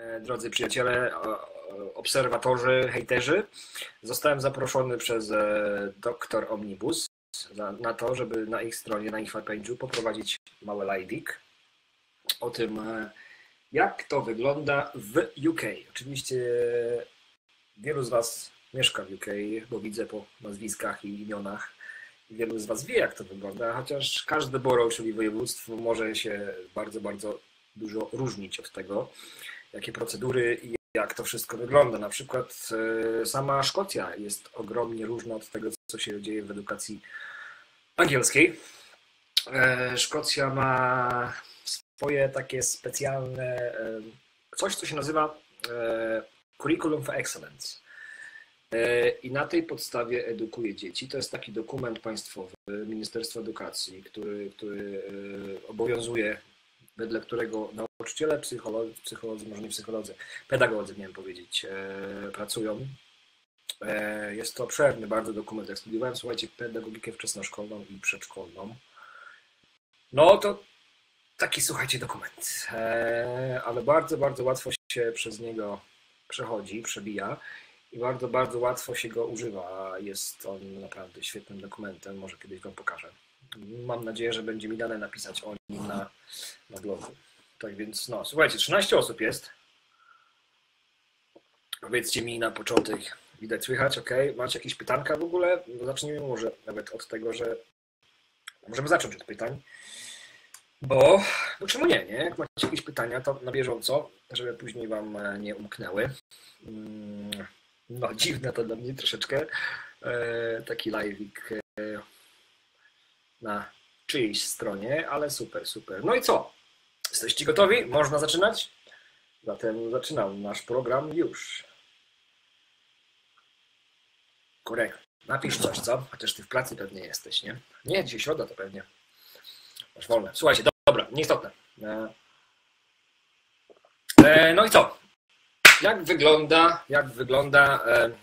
drodzy przyjaciele, obserwatorzy, hejterzy. Zostałem zaproszony przez Dr. Omnibus na to, żeby na ich stronie, na ich fanpage'u poprowadzić mały live'ik o tym, jak to wygląda w UK. Oczywiście wielu z Was mieszka w UK, bo widzę po nazwiskach i imionach. Wielu z Was wie, jak to wygląda, chociaż każde borough, czyli województwo, może się bardzo, bardzo dużo różnić od tego, jakie procedury i jak to wszystko wygląda. Na przykład sama Szkocja jest ogromnie różna od tego, co się dzieje w edukacji angielskiej. Szkocja ma swoje takie specjalne coś, co się nazywa Curriculum for Excellence. I na tej podstawie edukuje dzieci. To jest taki dokument państwowy Ministerstwa Edukacji, który obowiązuje, wedle którego nauczyciele, psycholodzy, może nie psycholodzy, pedagodzy, miałem powiedzieć, pracują. Jest to obszerny bardzo dokument. Jak studiowałem, słuchajcie, pedagogikę wczesnoszkolną i przedszkolną, no to taki, słuchajcie, dokument. Ale bardzo, bardzo łatwo się przez niego przechodzi, przebija i bardzo, bardzo łatwo się go używa. Jest on naprawdę świetnym dokumentem, może kiedyś Wam pokażę. Mam nadzieję, że będzie mi dane napisać o nim na blogu. Tak więc, no, słuchajcie, 13 osób jest. Powiedzcie mi na początek, widać, słychać, ok? Macie jakieś pytanka w ogóle? Zacznijmy może nawet od tego, że możemy zacząć od pytań. Bo czemu nie? Jak macie jakieś pytania, to na bieżąco, żeby później Wam nie umknęły. No, dziwne to dla mnie troszeczkę. Taki live'ik na czyjejś stronie, ale super, super. No i co? Jesteście gotowi? Można zaczynać? Zatem zaczynam nasz program już. Korek, napisz coś, co? Chociaż Ty w pracy pewnie jesteś, nie? Nie, dzisiaj środa to pewnie. Masz wolne. Słuchajcie, dobra, nieistotne. No i co? Jak wygląda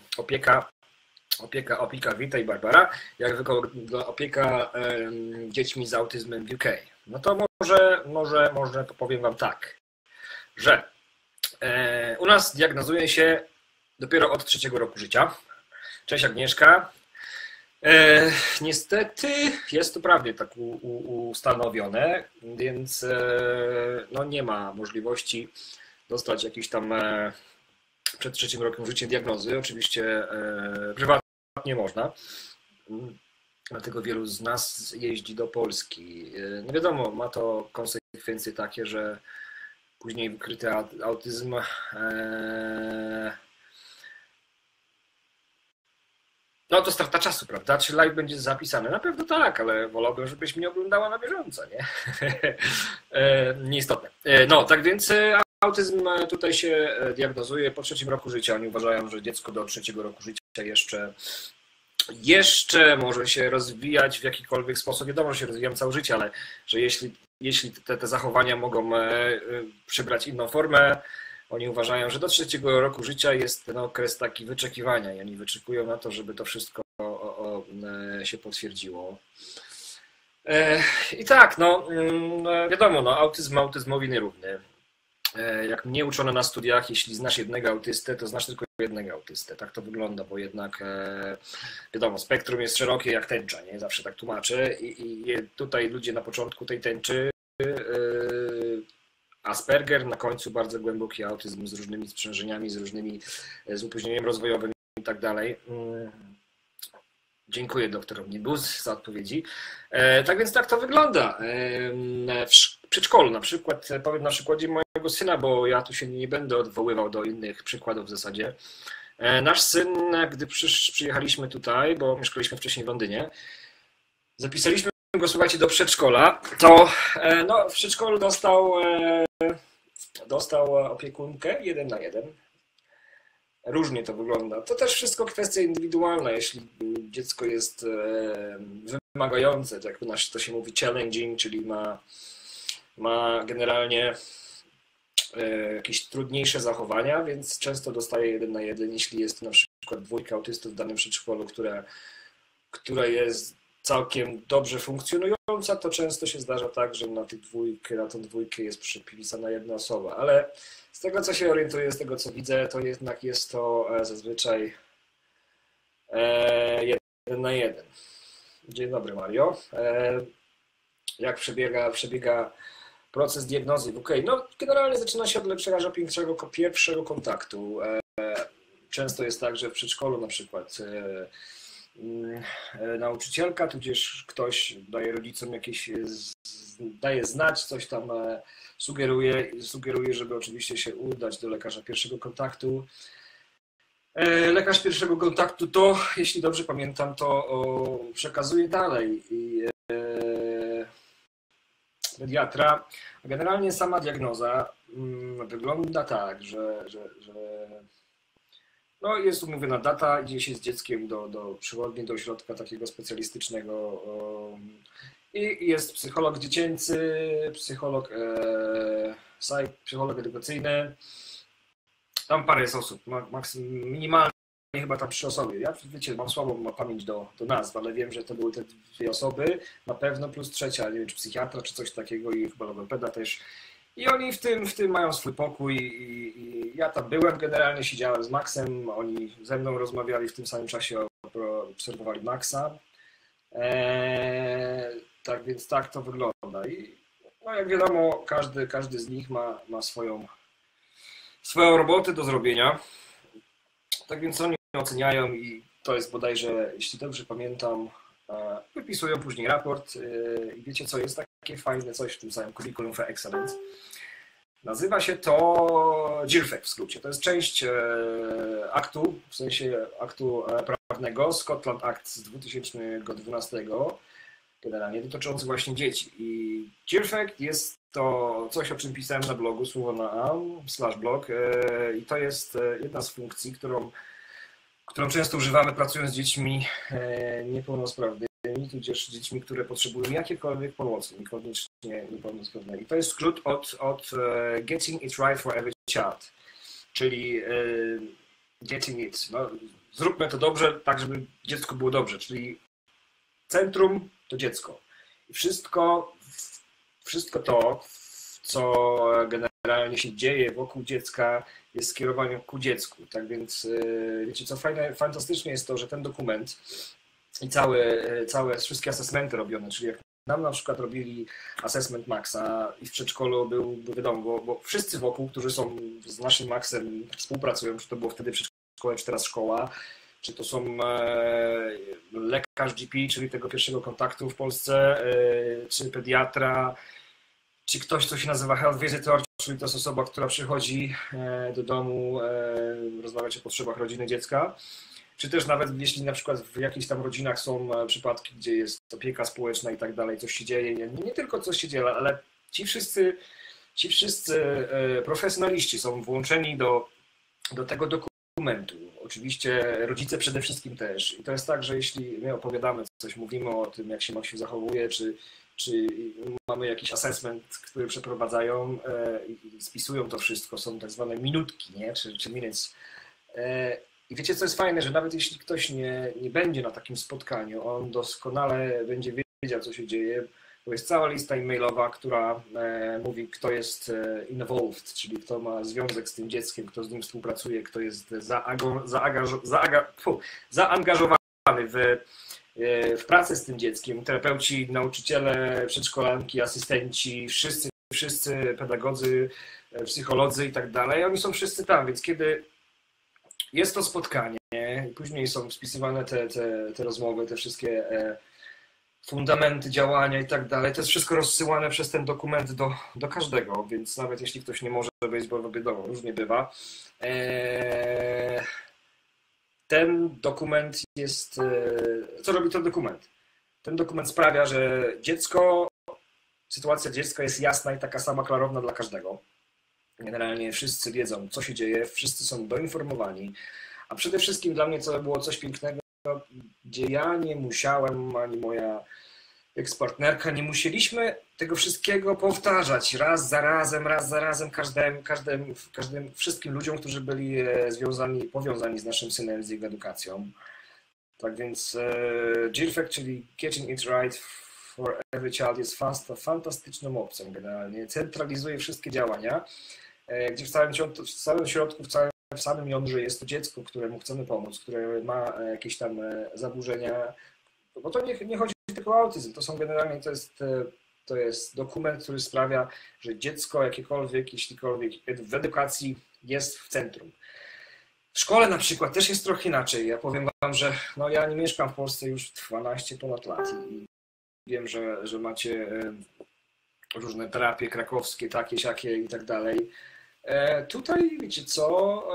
opieka, witaj Barbara, jak wygląda opieka dziećmi z autyzmem w UK? No to może powiem Wam tak, że u nas diagnozuje się dopiero od 3. roku życia. Cześć Agnieszka. Niestety jest to prawnie tak ustanowione, więc no nie ma możliwości dostać jakiejś tam przed 3. rokiem życia diagnozy. Oczywiście prywatnie można, dlatego wielu z nas jeździ do Polski. No wiadomo, ma to konsekwencje takie, że później wykryty autyzm no to strata czasu, prawda? Czy live będzie zapisany? Na pewno tak, ale wolałbym, żebyś mnie oglądała na bieżąco, nie? Nieistotne. No, tak więc autyzm tutaj się diagnozuje po 3. roku życia. Oni uważają, że dziecko do 3. roku życia jeszcze może się rozwijać w jakikolwiek sposób. Wiadomo, że się rozwijam całe życie, ale że jeśli te zachowania mogą przybrać inną formę, oni uważają, że do 3. roku życia jest ten okres taki wyczekiwania i oni wyczekują na to, żeby to wszystko się potwierdziło. I tak, no wiadomo, no, autyzm autyzmowi nierówny. Jak mnie uczono na studiach, jeśli znasz jednego autystę, to znasz tylko jednego autystę. Tak to wygląda, bo jednak wiadomo, spektrum jest szerokie jak tęcza, nie? Zawsze tak tłumaczę. I tutaj ludzie na początku tej tęczy Asperger, na końcu bardzo głęboki autyzm z różnymi sprzężeniami, z opóźnieniem rozwojowym i tak dalej. Dziękuję dr Omnibus za odpowiedzi. Tak więc tak to wygląda. W przedszkolu na przykład, powiem na przykładzie mojego syna, bo ja tu się nie będę odwoływał do innych przykładów w zasadzie. Nasz syn, gdy przyjechaliśmy tutaj, bo mieszkaliśmy wcześniej w Londynie, zapisaliśmy go, słuchajcie, do przedszkola, to no, w przedszkolu dostał opiekunkę 1 na 1. Różnie to wygląda. To też wszystko kwestia indywidualna. Jeśli dziecko jest wymagające, jak u nas to się mówi challenging, czyli ma generalnie jakieś trudniejsze zachowania, więc często dostaje 1 na 1. Jeśli jest na przykład 2 autystów w danym przedszkolu, która jest całkiem dobrze funkcjonująca, to często się zdarza tak, że na tą dwójkę jest przypisana jedna osoba, ale z tego co się orientuję, z tego co widzę, to jednak jest to zazwyczaj 1 na 1. Dzień dobry, Mario. Jak przebiega proces diagnozy? No generalnie zaczyna się od lepszego pierwszego kontaktu. Często jest tak, że w przedszkolu na przykład nauczycielka, tudzież ktoś daje rodzicom daje znać, coś tam sugeruje, żeby oczywiście się udać do lekarza pierwszego kontaktu. Lekarz pierwszego kontaktu to, jeśli dobrze pamiętam, to przekazuje dalej i pediatra. Generalnie sama diagnoza wygląda tak, że no jest umówiona data, idzie się z dzieckiem do przychodni, do ośrodka takiego specjalistycznego i jest psycholog dziecięcy, psycholog edukacyjny. Tam parę jest osób, minimalnie chyba tam 3 osoby. Ja wiecie, mam słabą pamięć do nazw, ale wiem, że to były te 2 osoby, na pewno plus trzecia, nie wiem czy psychiatra, czy coś takiego i chyba logopeda też. I oni w tym mają swój pokój i ja tam byłem, generalnie siedziałem z Maxem, oni ze mną rozmawiali w tym samym czasie, obserwowali Maxa. Tak więc tak to wygląda. I no jak wiadomo, każdy z nich ma swoją robotę do zrobienia. Tak więc oni oceniają i to jest bodajże, jeśli dobrze pamiętam, wypisują później raport i wiecie co, jest takie fajne coś w tym samym Curriculum for Excellence. Nazywa się to GIRFEC w skrócie. To jest część aktu, w sensie aktu prawnego, Scotland Act z 2012, generalnie dotyczący właśnie dzieci. I GIRFEC jest to coś, o czym pisałem na blogu słowo na /blog i to jest jedna z funkcji, którą często używamy pracując z dziećmi niepełnosprawnymi, tudzież dziećmi, które potrzebują jakiejkolwiek pomocy, niekoniecznie niepełnosprawnej. I to jest skrót od Getting It Right for Every Child, czyli Getting It. No, zróbmy to dobrze, tak żeby dziecku było dobrze, czyli centrum to dziecko. I wszystko to, co generalnie się dzieje wokół dziecka, jest skierowane ku dziecku. Tak więc wiecie co, fantastycznie jest to, że ten dokument i wszystkie asesmenty robione, czyli jak nam na przykład robili assessment Maxa i w przedszkolu był wiadomo, bo wszyscy wokół, którzy są z naszym Maxem współpracują, czy to było wtedy przedszkole, czy teraz szkoła, czy to są lekarz GP, czyli tego pierwszego kontaktu w Polsce, czy pediatra, czy ktoś, co się nazywa health visitor, czyli to jest osoba, która przychodzi do domu rozmawiać o potrzebach rodziny dziecka, czy też nawet jeśli na przykład w jakichś tam rodzinach są przypadki, gdzie jest opieka społeczna i tak dalej, coś się dzieje, nie tylko coś się dzieje, ale ci wszyscy profesjonaliści są włączeni do tego dokumentu. Oczywiście rodzice przede wszystkim też. I to jest tak, że jeśli my opowiadamy coś, mówimy o tym, jak się Maksiu zachowuje, czy mamy jakiś assessment, który przeprowadzają i spisują to wszystko, są tak zwane minutki, nie? Czy minutes. I wiecie, co jest fajne, że nawet jeśli ktoś nie będzie na takim spotkaniu, on doskonale będzie wiedział, co się dzieje, bo jest cała lista e-mailowa, która mówi, kto jest involved, czyli kto ma związek z tym dzieckiem, kto z nim współpracuje, kto jest zaangażowany w pracę z tym dzieckiem, terapeuci, nauczyciele, przedszkolanki, asystenci, wszyscy pedagodzy, psycholodzy i tak dalej, oni są wszyscy tam, więc kiedy jest to spotkanie, później są spisywane te rozmowy, te wszystkie fundamenty działania i tak dalej, to jest wszystko rozsyłane przez ten dokument do każdego, więc nawet jeśli ktoś nie może wyjść, bo wiadomo, różnie bywa, ten dokument jest... Co robi ten dokument? Ten dokument sprawia, że sytuacja dziecka jest jasna i taka sama klarowna dla każdego. Generalnie wszyscy wiedzą, co się dzieje, wszyscy są doinformowani, a przede wszystkim dla mnie było coś pięknego, gdzie ja nie musiałem, ani moja ekspartnerka, nie musieliśmy tego wszystkiego powtarzać raz za razem wszystkim ludziom, którzy byli powiązani z naszym synem, z jego edukacją. Tak więc GIRFEC, czyli Getting It Right for Every Child, jest fantastyczną opcją generalnie. Centralizuje wszystkie działania, gdzie w całym środku, w samym jądrze jest to dziecko, któremu chcemy pomóc, które ma jakieś tam zaburzenia, bo to nie chodzi tylko o autyzm, to są generalnie, to jest dokument, który sprawia, że dziecko jakiekolwiek, jeślikolwiek w edukacji jest w centrum. W szkole na przykład też jest trochę inaczej. Ja powiem wam, że no ja nie mieszkam w Polsce już 12 ponad lat i wiem, że macie różne terapie krakowskie, takie, siakie i tak dalej. Tutaj, wiecie co,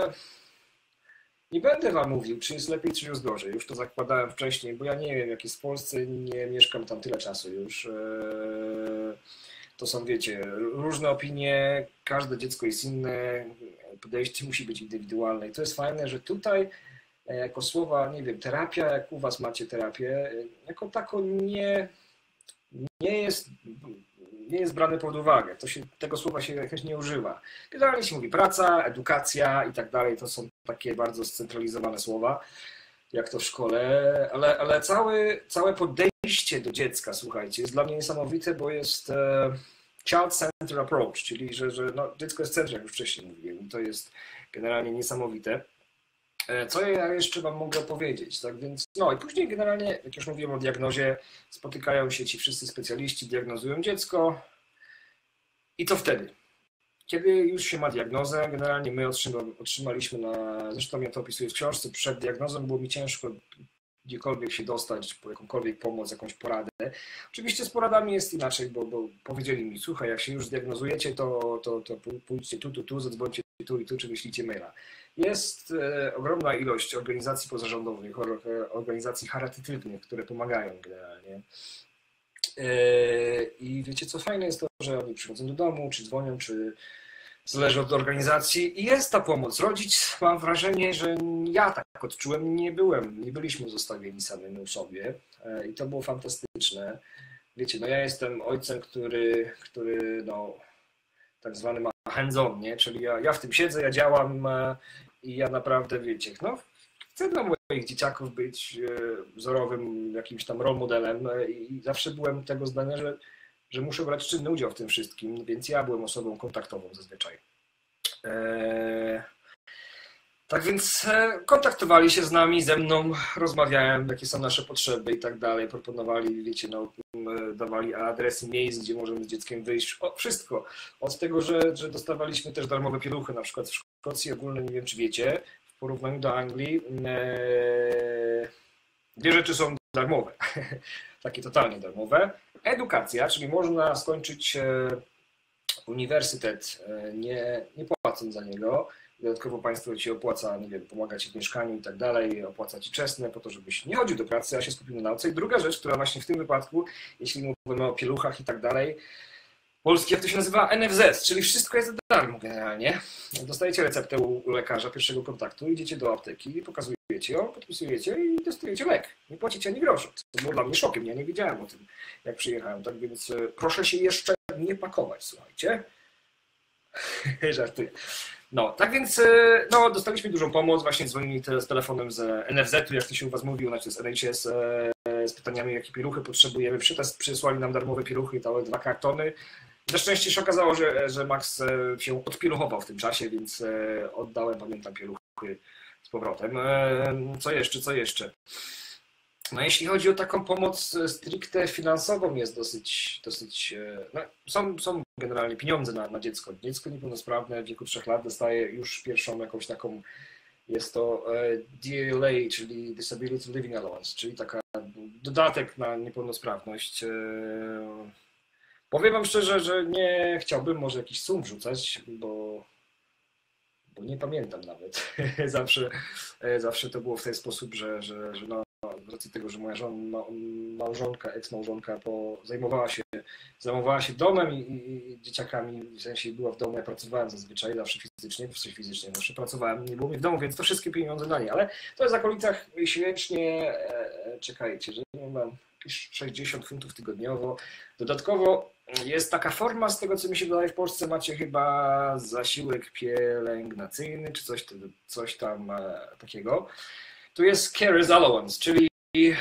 nie będę wam mówił, czy jest lepiej, czy jest gorzej. Już to zakładałem wcześniej, bo ja nie wiem, jak jest w Polsce, nie mieszkam tam tyle czasu już. To są, wiecie, różne opinie, każde dziecko jest inne, podejście musi być indywidualne. I to jest fajne, że tutaj jako słowa, nie wiem, terapia, jak u was macie terapię, jako tako nie jest brane pod uwagę. Tego słowa się jakoś nie używa. Generalnie się mówi praca, edukacja i tak dalej. To są takie bardzo scentralizowane słowa, jak to w szkole, ale całe podejście do dziecka, słuchajcie, jest dla mnie niesamowite, bo jest child-centered approach, czyli że no, dziecko jest centrum, jak już wcześniej mówiłem, i to jest generalnie niesamowite. Co ja jeszcze wam mogę powiedzieć? Tak więc, no i później generalnie, jak już mówiłem o diagnozie, spotykają się ci wszyscy specjaliści, diagnozują dziecko i co wtedy? Kiedy już się ma diagnozę, generalnie my otrzymaliśmy zresztą ja to opisuję w książce, przed diagnozą było mi ciężko gdziekolwiek się dostać, po jakąkolwiek pomoc, jakąś poradę. Oczywiście z poradami jest inaczej, bo powiedzieli mi, słuchaj, jak się już zdiagnozujecie, to pójdźcie tu, zadzwońcie tu i tu, czy wyślijcie maila. Jest ogromna ilość organizacji pozarządowych, organizacji charytatywnych, które pomagają generalnie. I wiecie co, fajne jest to, że oni przychodzą do domu, czy dzwonią, czy zależy od organizacji i jest ta pomoc. Rodzic, mam wrażenie, że ja tak odczułem, nie byliśmy zostawieni samemu sobie i to było fantastyczne. Wiecie, no ja jestem ojcem, który no tak zwany ma hands-on, nie? Czyli ja w tym siedzę, ja działam i ja naprawdę, wiecie, no chcę dla moich dzieciaków być wzorowym jakimś tam role modelem i zawsze byłem tego zdania, że muszę brać czynny udział w tym wszystkim, więc ja byłem osobą kontaktową zazwyczaj. Tak więc kontaktowali się z nami, ze mną, rozmawiałem, jakie są nasze potrzeby i tak dalej, proponowali, wiecie, no, dawali adresy miejsc, gdzie możemy z dzieckiem wyjść, wszystko. Od tego, że dostawaliśmy też darmowe pieluchy, na przykład w Szkocji ogólnie, nie wiem czy wiecie, w porównaniu do Anglii, dwie rzeczy są darmowe, takie totalnie darmowe. Edukacja, czyli można skończyć uniwersytet nie płacąc za niego. Dodatkowo państwo ci opłaca, nie wiem, pomaga ci w mieszkaniu i tak dalej, opłaca ci czesne po to, żebyś nie chodził do pracy, a się skupił na nauce. I druga rzecz, która właśnie w tym wypadku, jeśli mówimy o pieluchach i tak dalej, polski, jak to się nazywa, NFZ, czyli wszystko jest za darmo generalnie. Dostajecie receptę u lekarza pierwszego kontaktu, idziecie do apteki, pokazujecie ją, podpisujecie i dostajecie lek. Nie płacicie ani grosza. To było dla mnie szokiem, ja nie wiedziałem o tym, jak przyjechałem. Tak więc proszę się jeszcze nie pakować, słuchajcie. Żartuję. No, tak więc no, dostaliśmy dużą pomoc, właśnie dzwonili z telefonem z NFZ-u, jak to się u was mówił, znaczy z NHS, z pytaniami, jakie pieluchy potrzebujemy. Przysłali nam darmowe pieluchy, dałem 2 kartony. Na szczęście się okazało, że Max się odpieluchował w tym czasie, więc oddałem, pamiętam, pieluchy z powrotem. Co jeszcze? No jeśli chodzi o taką pomoc stricte finansową, jest dosyć no, są generalnie pieniądze na dziecko. Dziecko niepełnosprawne w wieku 3 lat dostaje już pierwszą jakąś taką, jest to DLA, czyli Disability Living Allowance, czyli taka dodatek na niepełnosprawność. Powiem wam szczerze, że nie chciałbym może jakiś sum wrzucać, bo nie pamiętam nawet. Zawsze to było w ten sposób, że no, z racji tego, że moja małżonka, eks-małżonka zajmowała się domem i dzieciakami, w sensie była w domu, ja pracowałem zazwyczaj, zawsze fizycznie zawsze pracowałem, nie było mnie w domu, więc to wszystkie pieniądze dla niej, ale to jest w okolicach miesięcznie, czekajcie, że mam 60 funtów tygodniowo. Dodatkowo jest taka forma, z tego co mi się wydaje, w Polsce macie chyba zasiłek pielęgnacyjny, czy coś tam takiego. Tu jest carers allowance, czyli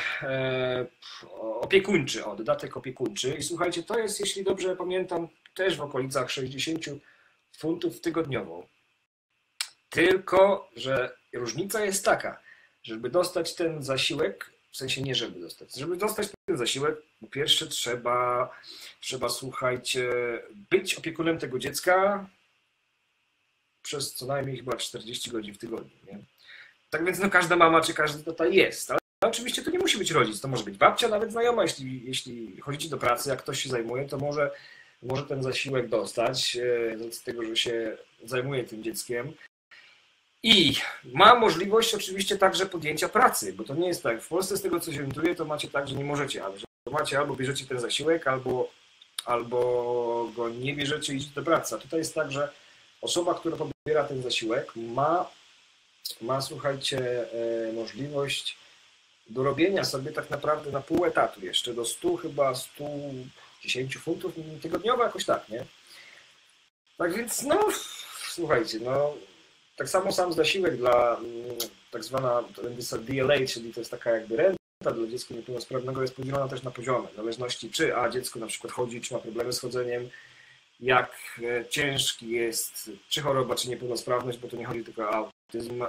opiekuńczy, dodatek opiekuńczy. I słuchajcie, to jest, jeśli dobrze pamiętam, też w okolicach 60 funtów tygodniowo. Tylko że różnica jest taka, żeby dostać ten zasiłek, w sensie nie żeby dostać ten zasiłek, po pierwsze trzeba słuchajcie, być opiekunem tego dziecka przez co najmniej chyba 40 godzin w tygodniu. Nie? Tak więc no, każda mama czy każdy tata jest, ale oczywiście to nie musi być rodzic, to może być babcia, nawet znajoma, jeśli chodzicie do pracy, jak ktoś się zajmuje, to może ten zasiłek dostać, z tego, że się zajmuje tym dzieckiem. I ma możliwość oczywiście także podjęcia pracy, bo to nie jest tak. W Polsce z tego co się orientuję, to macie tak, że nie możecie, ale że macie albo bierzecie ten zasiłek, albo go nie bierzecie i idziecie do pracy. A tutaj jest tak, że osoba, która pobiera ten zasiłek, ma słuchajcie, możliwość dorobienia sobie tak naprawdę na pół etatu jeszcze, do 110 funtów tygodniowo, jakoś tak, nie? Tak więc, no, słuchajcie, no, tak samo sam zasiłek dla tak zwana DLA, czyli to jest taka jakby renta dla dziecka niepełnosprawnego, jest podzielona też na poziomy, w zależności czy dziecko na przykład chodzi, czy ma problemy z chodzeniem, jak ciężki jest, czy choroba, czy niepełnosprawność, bo to nie chodzi tylko o autyzm.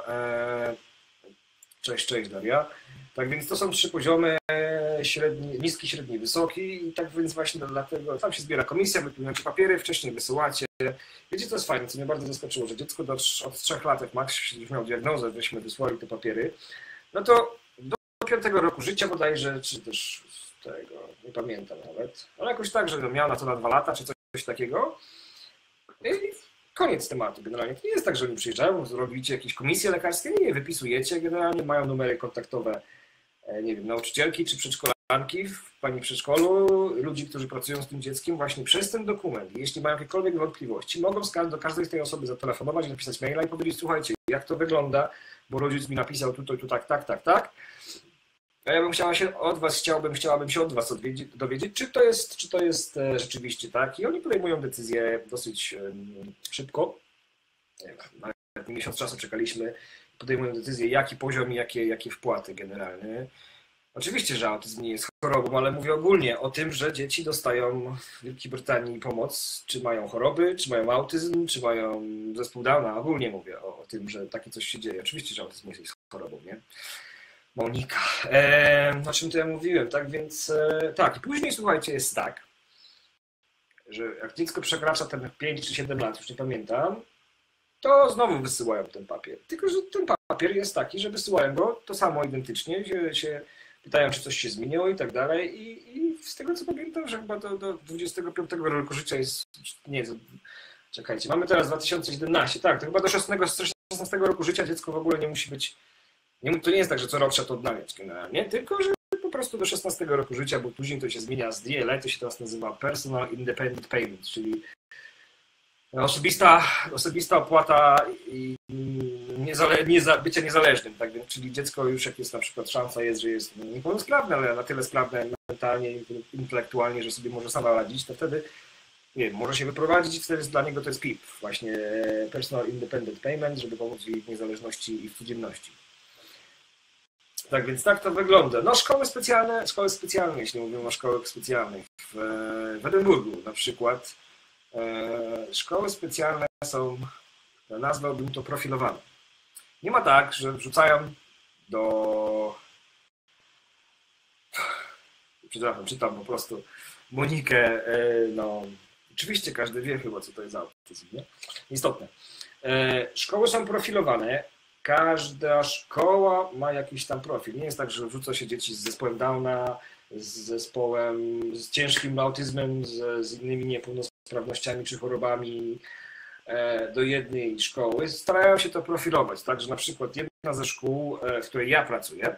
Cześć Daria. Tak więc to są 3 poziomy, niski, średni, wysoki i tak więc właśnie dlatego tam się zbiera komisja, wypełniacie papiery, wcześniej wysyłacie. Wiecie co jest fajne, co mnie bardzo zaskoczyło, że dziecko od 3 lat, jak Max już miał diagnozę, żeśmy wysłali te papiery, no to do 5 roku życia bodajże, czy też tego, nie pamiętam nawet, ale jakoś tak, że miał na to na 2 lata, czy coś takiego. I koniec tematu generalnie. To nie jest tak, że oni przyjeżdżają, robicie jakieś komisje lekarskie, nie, wypisujecie, generalnie mają numery kontaktowe, nie wiem, nauczycielki czy przedszkolanki w pani przedszkolu, ludzi, którzy pracują z tym dzieckiem właśnie przez ten dokument. Jeśli mają jakiekolwiek wątpliwości, mogą do każdej z tej osoby zatelefonować, napisać maila i powiedzieć, słuchajcie, jak to wygląda, bo rodzic mi napisał tutaj, tu tak. A ja bym chciałabym się od was dowiedzieć, czy to jest rzeczywiście tak. I oni podejmują decyzję dosyć szybko. Nawet miesiąc czasu czekaliśmy. Podejmują decyzję, jaki poziom i jakie wpłaty generalnie. Oczywiście, że autyzm nie jest chorobą, ale mówię ogólnie o tym, że dzieci dostają w Wielkiej Brytanii pomoc, czy mają choroby, czy mają autyzm, czy mają zespół Downa. Ogólnie mówię o tym, że takie coś się dzieje. Oczywiście, że autyzm jest chorobą, nie? Monika. O czym to ja mówiłem, tak więc tak. I później słuchajcie, jest tak, że jak dziecko przekracza ten 5 czy 7 lat, już nie pamiętam, to znowu wysyłają ten papier. Tylko, że ten papier jest taki, że wysyłają go to samo identycznie, się pytają, czy coś się zmieniło i tak dalej. I z tego co pamiętam, że chyba do 25 roku życia jest, nie, czekajcie, mamy teraz 2017, tak, to chyba do 16 roku życia dziecko w ogóle nie musi być. To nie jest tak, że co rok trzeba to odnawiać generalnie, tylko że po prostu do 16 roku życia, bo później to się zmienia z DLA, to się teraz nazywa Personal Independent Payment, czyli osobista opłata i bycia niezależnym, tak więc, czyli dziecko już jak jest na przykład szansa jest, że jest niepełnosprawne, ale na tyle sprawne mentalnie i intelektualnie, że sobie może sama radzić, to wtedy nie wiem, może się wyprowadzić i wtedy dla niego to jest PIP, właśnie Personal Independent Payment, żeby pomóc w niezależności i w codzienności. Tak więc tak to wygląda. No szkoły specjalne, jeśli mówimy o szkołach specjalnych. W Edynburgu na przykład szkoły specjalne są, nazwałbym to profilowane. Nie ma tak, że wrzucają do... Przepraszam, czytam po prostu Monikę, no oczywiście każdy wie chyba, co to jest autyzm, nie? Istotne. Szkoły są profilowane. Każda szkoła ma jakiś tam profil. Nie jest tak, że wrzuca się dzieci z zespołem Downa, z ciężkim autyzmem, z innymi niepełnosprawnościami czy chorobami do jednej szkoły. Starają się to profilować. Także na przykład jedna ze szkół, w której ja pracuję,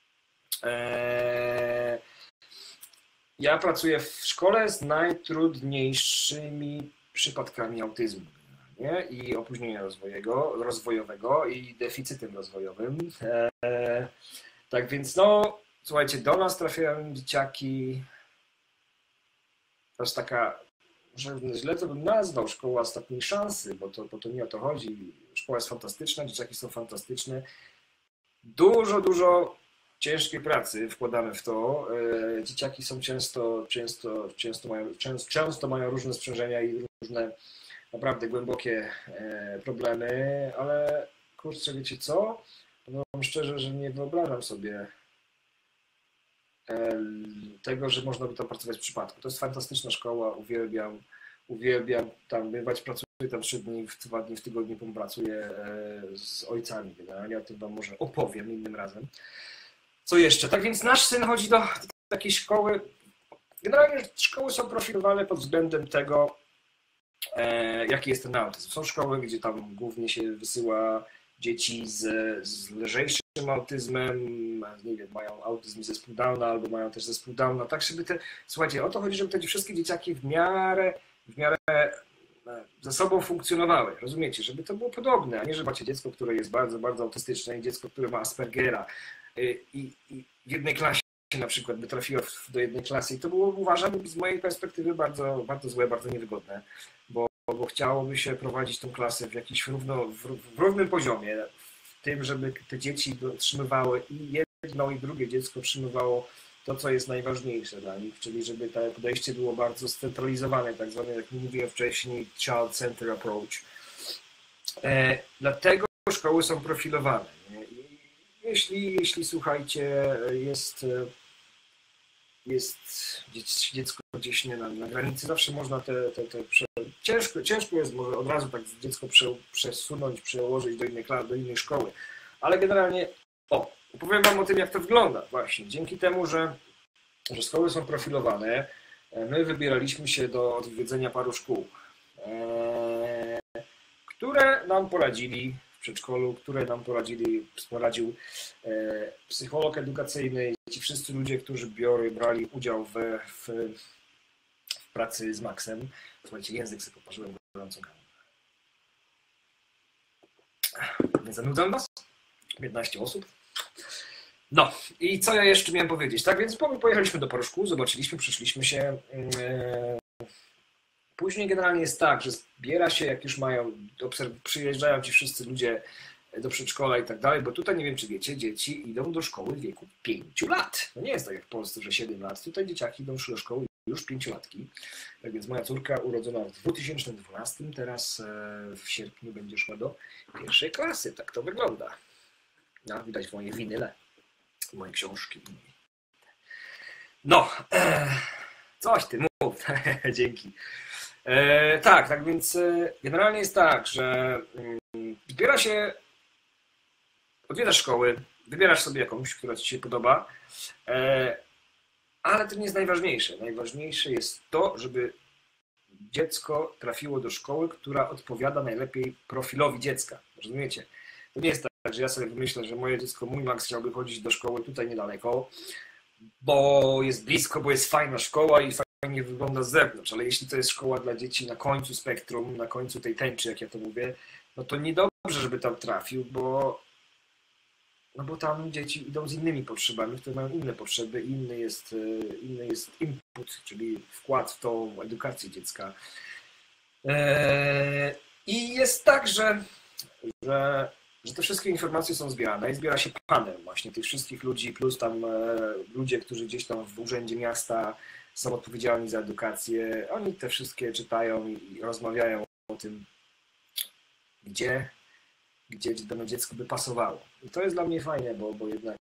pracuję w szkole z najtrudniejszymi przypadkami autyzmu. Nie? I opóźnienia rozwojowego i deficytem rozwojowym. Tak więc no, słuchajcie, do nas trafiają dzieciaki, to jest taka, że źle to bym nazwał, szkoła ostatniej szansy, bo to nie o to chodzi. Szkoła jest fantastyczna, dzieciaki są fantastyczne. Dużo ciężkiej pracy wkładamy w to. Dzieciaki są często mają różne sprzężenia i różne naprawdę głębokie problemy, ale kurczę, wiecie co? No, szczerze, że nie wyobrażam sobie tego, że można by tam pracować w przypadku. To jest fantastyczna szkoła, uwielbiam tam bywać, pracuję tam 2 dni w tygodniu, pracuję z ojcami generalnie, o tym wam może opowiem innym razem. Co jeszcze? Tak więc nasz syn chodzi do takiej szkoły, generalnie szkoły są profilowane pod względem tego, jaki jest ten autyzm. Są szkoły, gdzie tam głównie się wysyła dzieci z lżejszym autyzmem, nie wiem, mają autyzm i zespół Downa, albo mają też zespół Downa, tak żeby słuchajcie, o to chodzi, żeby te wszystkie dzieciaki w miarę ze sobą funkcjonowały, rozumiecie, żeby to było podobne, a nie, że macie dziecko, które jest bardzo autystyczne i dziecko, które ma Aspergera i w jednej klasie na przykład by trafiło do jednej klasy i to było, uważam, z mojej perspektywy bardzo złe, bardzo niewygodne, bo chciałoby się prowadzić tą klasę w jakimś równym poziomie, w tym, żeby te dzieci otrzymywały i jedno i drugie dziecko otrzymywało to, co jest najważniejsze dla nich, czyli żeby to podejście było bardzo scentralizowane, tak zwane, jak mówiłem wcześniej, child-centered approach. Dlatego szkoły są profilowane. Jeśli słuchajcie, jest dziecko gdzieś na granicy, zawsze można ciężko jest może od razu tak dziecko przesunąć, przełożyć do innej szkoły, ale generalnie opowiem wam o tym, jak to wygląda właśnie. Dzięki temu, że szkoły są profilowane, my wybieraliśmy się do odwiedzenia paru szkół, które nam poradzili w przedszkolu, które nam poradził psycholog edukacyjny, ci wszyscy ludzie, którzy brali udział w pracy z Maxem. Słuchajcie, język sobie poparzyłem gorącą kawą. Nie zanudzam was? 15 osób. No i co ja jeszcze miałem powiedzieć? Tak więc pojechaliśmy do paru szkół, zobaczyliśmy, przeszliśmy się. Później generalnie jest tak, że zbiera się, jak już przyjeżdżają ci wszyscy ludzie do przedszkola i tak dalej, bo tutaj nie wiem, czy wiecie, dzieci idą do szkoły w wieku 5 lat. No nie jest tak jak w Polsce, że 7 lat. Tutaj dzieciaki idą do szkoły już 5-latki. Tak więc moja córka urodzona w 2012, teraz w sierpniu będzie szła do 1. klasy. Tak to wygląda. No, widać moje winyle, moje książki. No, coś ty mów. Dzięki. Tak więc generalnie jest tak, że zbiera się, odwiedzasz szkoły, wybierasz sobie jakąś, która ci się podoba, ale to nie jest najważniejsze. Najważniejsze jest to, żeby dziecko trafiło do szkoły, która odpowiada najlepiej profilowi dziecka. Rozumiecie? To nie jest tak, że ja sobie wymyślę, że moje dziecko, mój Max chciałby chodzić do szkoły tutaj niedaleko, bo jest blisko, bo jest fajna szkoła i fajnie wygląda z zewnątrz, ale jeśli to jest szkoła dla dzieci na końcu spektrum, na końcu tej tęczy, jak ja to mówię, no to niedobrze, żeby tam trafił, bo tam dzieci idą z innymi potrzebami, które mają inne potrzeby, inny jest input, czyli wkład w tą edukację dziecka. I jest tak, że te wszystkie informacje są zbierane i zbiera się panel właśnie tych wszystkich ludzi, plus tam ludzie, którzy gdzieś tam w urzędzie miasta są odpowiedzialni za edukację. Oni te wszystkie czytają i rozmawiają o tym, gdzie dane dziecko by pasowało. I to jest dla mnie fajne, bo jednak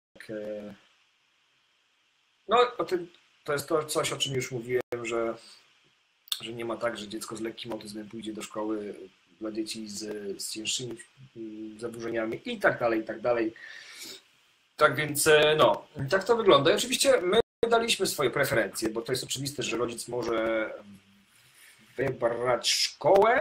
to jest to coś, o czym już mówiłem, że nie ma tak, że dziecko z lekkim autyzmem pójdzie do szkoły dla dzieci z cięższymi zaburzeniami i tak dalej. Tak więc tak to wygląda. I oczywiście my daliśmy swoje preferencje, bo to jest oczywiste, że rodzic może wybrać szkołę,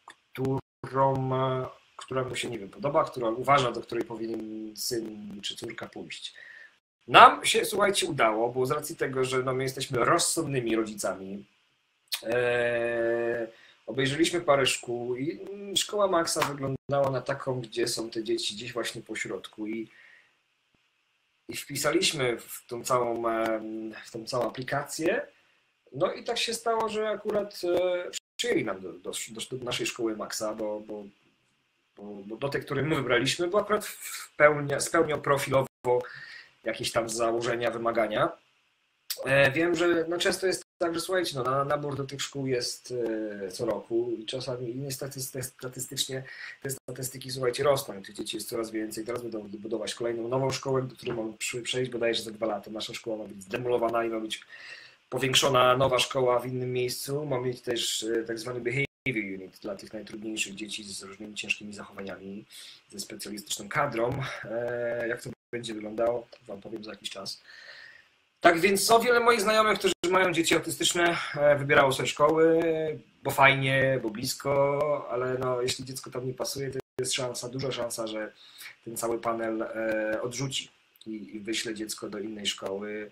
która mu się, nie wiem, podoba, która uważa, do której powinien syn czy córka pójść. Nam się, słuchajcie, udało, bo z racji tego, że my jesteśmy rozsądnymi rodzicami, obejrzeliśmy parę szkół i szkoła Maxa wyglądała na taką, gdzie są te dzieci gdzieś właśnie po środku i wpisaliśmy w tą całą aplikację. No i tak się stało, że akurat przyjęli nam do naszej szkoły Maxa, bo bo do tej, które my wybraliśmy, bo akurat spełniał profilowo jakieś tam założenia, wymagania. Wiem, że no często jest tak, że słuchajcie, no, nabór do tych szkół jest co roku i czasami niestety statystycznie te statystyki, słuchajcie, rosną i tych dzieci jest coraz więcej. Teraz będą budować kolejną nową szkołę, do której mamy przejść bodajże za 2 lata. Nasza szkoła ma być zdemolowana i ma być powiększona nowa szkoła w innym miejscu. Ma mieć też tak zwany behavior unit dla tych najtrudniejszych dzieci z różnymi ciężkimi zachowaniami, ze specjalistyczną kadrą. Jak to będzie wyglądało, wam powiem za jakiś czas. Tak więc o wiele moich znajomych, którzy mają dzieci autystyczne, wybierało sobie szkoły, bo fajnie, bo blisko, ale no, jeśli dziecko tam nie pasuje, to jest szansa, duża szansa, że ten cały panel odrzuci i wyśle dziecko do innej szkoły.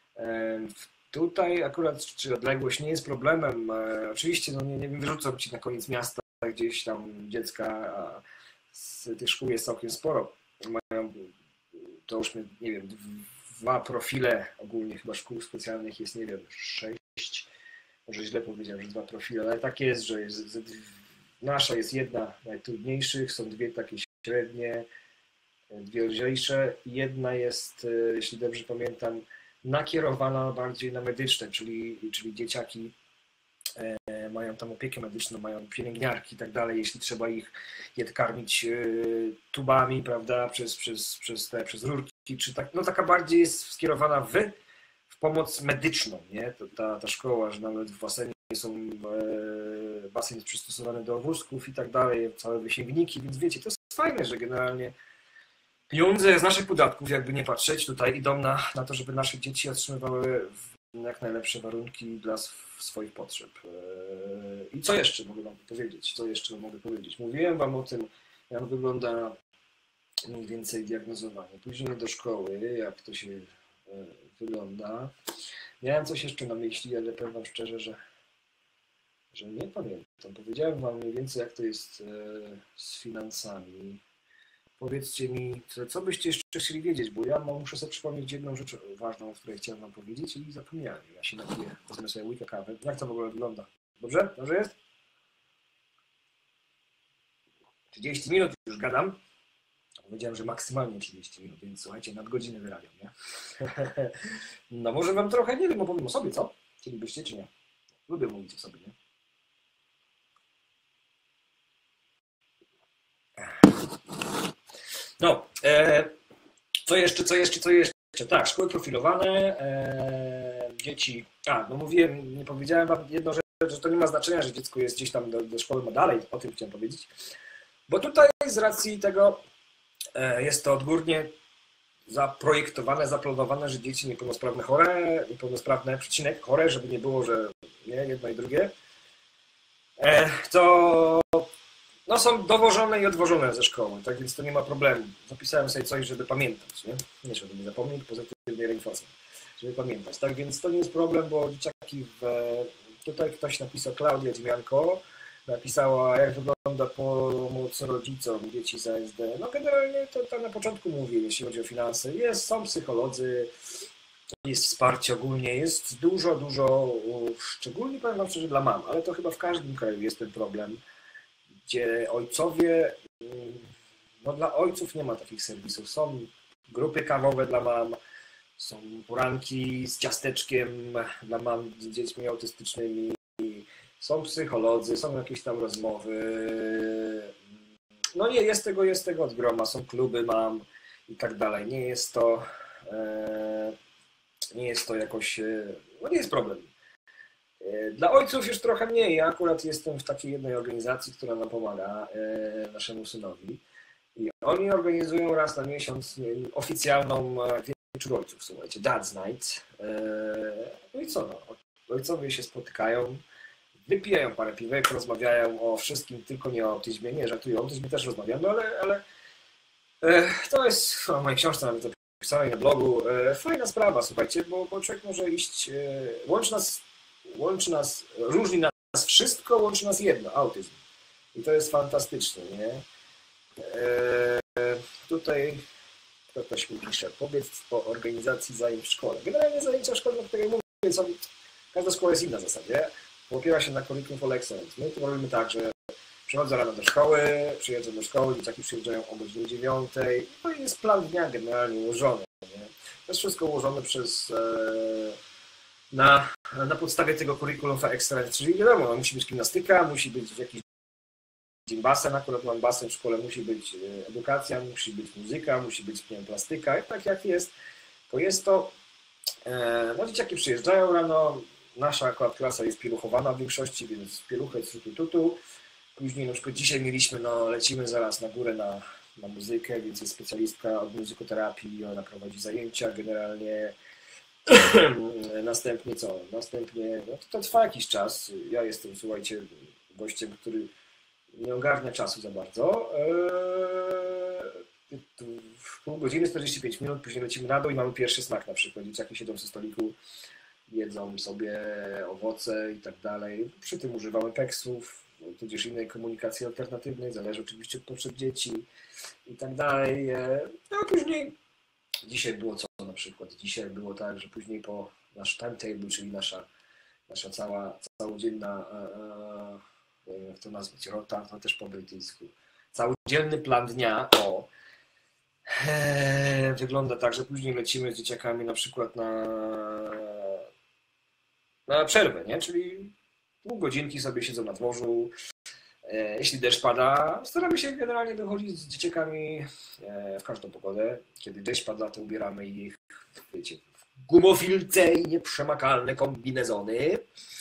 Tutaj akurat czy odległość nie jest problemem. Oczywiście no, nie wyrzucą ci na koniec miasta gdzieś tam dziecka, a z tych szkół jest całkiem sporo. Mają, to już nie wiem, 2 profile, ogólnie chyba szkół specjalnych jest, nie wiem, 6, może źle powiedziałem, że 2 profile, ale tak jest, że nasza jest jedna z najtrudniejszych, są 2 takie średnie, 2 lżejsze, jedna jest, jeśli dobrze pamiętam, nakierowana bardziej na medyczne, czyli dzieciaki mają tam opiekę medyczną, mają pielęgniarki i tak dalej, jeśli trzeba je karmić tubami, prawda, przez rurki, czy tak, no taka bardziej jest skierowana w pomoc medyczną, nie? Ta szkoła, że nawet w basenie basen jest przystosowany do wózków i tak dalej, całe wysięgniki, więc wiecie, to jest fajne, że generalnie pieniądze z naszych podatków, jakby nie patrzeć, tutaj idą na to, żeby nasze dzieci otrzymywały jak najlepsze warunki dla swoich potrzeb. I co jeszcze mogę wam powiedzieć? Mówiłem wam o tym, jak wygląda mniej więcej diagnozowanie. Później do szkoły, jak to się wygląda. Miałem coś jeszcze na myśli, ale powiem wam szczerze, że nie pamiętam. Powiedziałem wam mniej więcej, jak to jest z finansami. Powiedzcie mi, co byście jeszcze chcieli wiedzieć, bo ja muszę sobie przypomnieć jedną rzecz ważną, o której chciałem wam powiedzieć i zapomniałem. Ja się napiję, wezmę sobie łyka kawy. Jak to w ogóle wygląda? Dobrze? Dobrze jest? 30 minut już gadam. Powiedziałem, że maksymalnie 30 minut, więc słuchajcie, nadgodziny wyrabiam, nie? No może wam trochę, nie wiem, opowiem o sobie, co? Chcielibyście, czy nie? Lubię mówić o sobie, nie? No, co jeszcze? Tak, szkoły profilowane, dzieci. No mówiłem, nie powiedziałem wam jedną rzecz, że to nie ma znaczenia, że dziecko jest gdzieś tam do szkoły ma dalej, o tym chciałem powiedzieć. Bo tutaj z racji tego jest to odgórnie zaprojektowane, zaplanowane, że dzieci niepełnosprawne chore, żeby nie było, że nie, jedno i drugie, to no, są dowożone i odwożone ze szkoły, tak więc to nie ma problemu. Zapisałem sobie coś, żeby pamiętać, nie żeby nie zapomnieć, pozytywnej reinformacji, żeby pamiętać. Tak więc to nie jest problem, bo dzieciaki tutaj ktoś napisał, Klaudia Dziemianko, napisała, jak wygląda pomoc rodzicom dzieci z ASD. No generalnie to na początku mówię, jeśli chodzi o finanse. Są psycholodzy, jest wsparcie ogólnie, jest dużo, szczególnie powiem wam szczerze dla mam, ale to chyba w każdym kraju jest ten problem, gdzie ojcowie, no dla ojców nie ma takich serwisów. Są grupy kawowe dla mam, są poranki z ciasteczkiem dla mam z dziećmi autystycznymi, są psycholodzy, są jakieś tam rozmowy. No nie, jest tego od groma, są kluby mam i tak dalej. Nie jest to jakoś, no nie jest problem. Dla ojców już trochę mniej. Ja akurat jestem w takiej jednej organizacji, która nam pomaga naszemu synowi. I oni organizują raz na miesiąc oficjalną wieczór ojców, słuchajcie, Dad's Night. No i co, no, ojcowie się spotykają, wypijają parę piwek, rozmawiają o wszystkim, tylko nie o autyzmie. Nie, żartuję, o autyzmie też rozmawiam, no ale to jest w mojej książce nawet napisanej na blogu. Fajna sprawa, słuchajcie, bo człowiek może iść, łączy nas, różni nas wszystko, łączy nas jedno, autyzm. I to jest fantastyczne, nie? Tutaj ktoś mi pisze, powiedz o organizacji zajęć w szkole. Generalnie zajęcia w szkole, o której mówię, każda szkoła jest inna w zasadzie, bo opiera się na Curriculum for Excellence. My to robimy tak, że Przychodzę rano do szkoły, przyjeżdżam do szkoły, dzieciaki przyjeżdżają o godzinie 9. No i jest plan dnia generalnie ułożony. Nie? To jest wszystko ułożone na podstawie tego curriculum excellence, czyli wiadomo, no, musi być gimnastyka, musi być jakiś basen, akurat mam basen w szkole, musi być edukacja, musi być muzyka, musi być, nie wiem, plastyka, i tak jak jest, to jest to. No dzieciaki przyjeżdżają rano, nasza akurat klasa jest pieluchowana w większości, więc pieluchę tutu. Później na przykład dzisiaj mieliśmy, no lecimy zaraz na górę na muzykę, więc jest specjalistka od muzykoterapii, ona prowadzi zajęcia generalnie. Następnie co? Następnie, no to trwa jakiś czas. Ja jestem, słuchajcie, gościem, który nie ogarnia czasu za bardzo. W pół godziny, 45 minut, później lecimy na dół i mamy pierwszy smak na przykład. Dzieciaki siedzą przy stoliku, jedzą sobie owoce i tak dalej. Przy tym używamy peksów, tudzież innej komunikacji alternatywnej, zależy oczywiście od potrzeb dzieci i tak dalej. No a później, dzisiaj było co na przykład? Dzisiaj było tak, że później po nasz timetable, czyli nasza całodzienna, nie wiem jak to nazwać, rota, to też po brytyjsku. Całodzienny plan dnia, wygląda tak, że później lecimy z dzieciakami na przykład na przerwę, nie? Czyli pół godzinki sobie siedzą na dworzu. Jeśli deszcz pada, staramy się generalnie wychodzić z dzieciakami w każdą pogodę. Kiedy deszcz pada, to ubieramy ich, wiecie, w gumofilce i nieprzemakalne kombinezony.